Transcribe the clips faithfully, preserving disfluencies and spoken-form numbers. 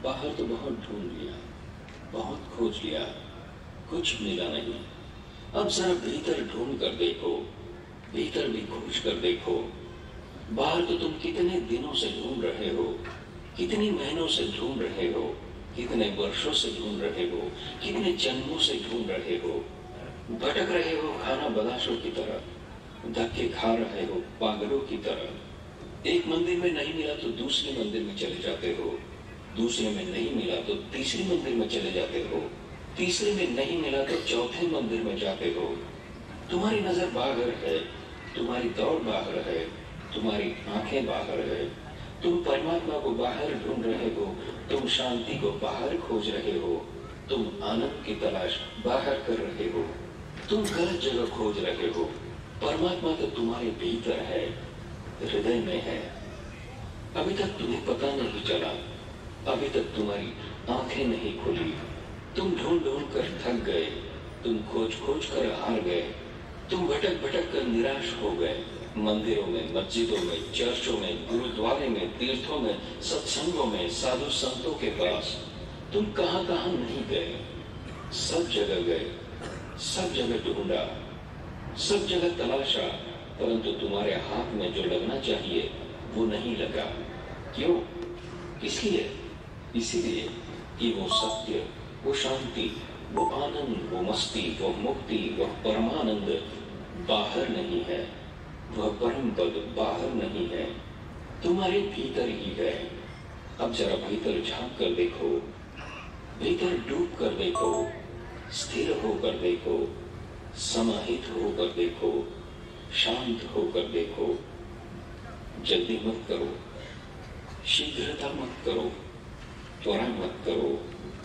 बाहर तो बहुत ढूंढ लिया, बहुत खोज लिया, कुछ मिला नहीं। अब जरा भीतर ढूंढ कर देखो, भीतर भी खोज कर देखो। बाहर तो तुम कितने दिनों से ढूंढ रहे हो, कितनी महीनों से ढूंढ रहे हो, कितने वर्षों से ढूंढ रहे हो, कितने जन्मों से ढूंढ रहे हो। भटक रहे हो खाना बदाशों की तरह, धक्के खा रहे हो पागलों की तरह। एक मंदिर में नहीं मिला तो दूसरे मंदिर में चले जाते हो, दूसरे में नहीं मिला तो तीसरे मंदिर में चले जाते हो, तीसरे में नहीं मिला तो चौथे मंदिर में जाते हो। तुम्हारी नजर बाहर है, तुम्हारी दौड़ बाहर है, तुम्हारी आंखें बाहर है। तुम परमात्मा को बाहर ढूंढ रहे हो, तुम शांति को बाहर खोज रहे हो, तुम आनंद की तलाश बाहर कर रहे हो, तुम गलत जगह खोज रहे हो। परमात्मा तो तुम्हारे भीतर है, हृदय में है। अभी तक तुम्हें पता नहीं चला, अभी तक तुम्हारी आंखें नहीं खुली। तुम ढूंढ ढूंढ कर थक गए, तुम खोज खोज कर हार गए, तुम भटक भटक कर निराश हो गए। मंदिरों में, मस्जिदों में, चर्चों में, गुरुद्वारे में, तीर्थों में, सत्संगों में, साधु संतों के पास तुम कहां कहां नहीं गए। सब जगह गए, सब जगह ढूंढा, सब जगह तलाशा, परंतु तुम्हारे हाथ में जो लगना चाहिए वो नहीं लगा। क्यों? इसलिए इसीलिए कि वो सत्य, वो शांति, वो आनंद, वो मस्ती, वो मुक्ति, वो परमानंद बाहर नहीं है, वह परम पद बाहर नहीं है, तुम्हारे भीतर ही है। अब जरा भीतर झांक कर देखो, भीतर डूब कर देखो, स्थिर होकर देखो, समाहित होकर देखो, शांत होकर देखो। जल्दी मत करो, शीघ्रता मत करो, त्वरा मत करो।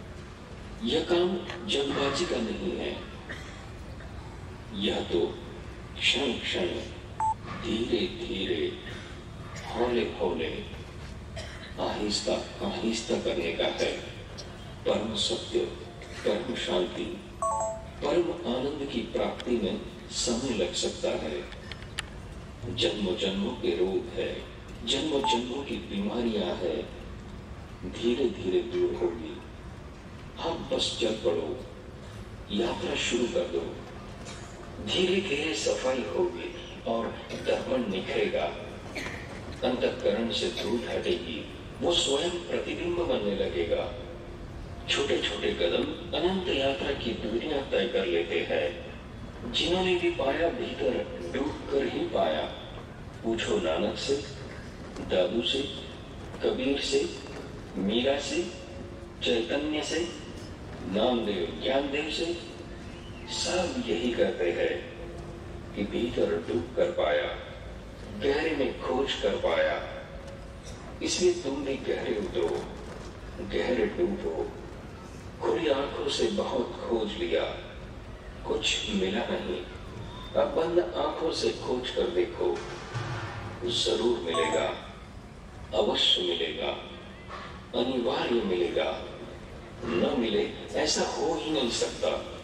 यह काम जल्दबाजी का नहीं है, यह तो क्षण क्षण, धीरे धीरे, हौले हौले, आहिस्ता आहिस्ता करने का है। परम सत्य, परम शांति, परम आनंद की प्राप्ति में समय लग सकता है। जन्मों जन्मों के रोग है, जन्मों जन्मों की बीमारियां है, धीरे धीरे दूर होगी। आप बस चल पड़ो, यात्रा शुरू कर दो। धीरे धीरे सफाई होगी और दर्पण निखरेगा, अंतःकरण से धूल हटेगी, वो स्वयं प्रतिबिंब बनने लगेगा। छोटे छोटे कदम अनंत यात्रा की दूरियां तय कर लेते हैं। जिन्होंने भी पाया भीतर डूब कर ही पाया। पूछो नानक से, दादू से, कबीर से, मीरा से, चैतन्य से, नामदेव, ज्ञानदेव से, सब यही कहते हैं कि भीतर डूब कर पाया, गहरे में खोज कर पाया। इसलिए तुम भी गहरे उतरो, गहरे डूबो। खुली आंखों से बहुत खोज लिया, कुछ मिला नहीं। अब बंद आंखों से खोज कर देखो, जरूर मिलेगा, अवश्य मिलेगा, अनिवार्य मिलेगा। न मिले ऐसा हो ही नहीं सकता।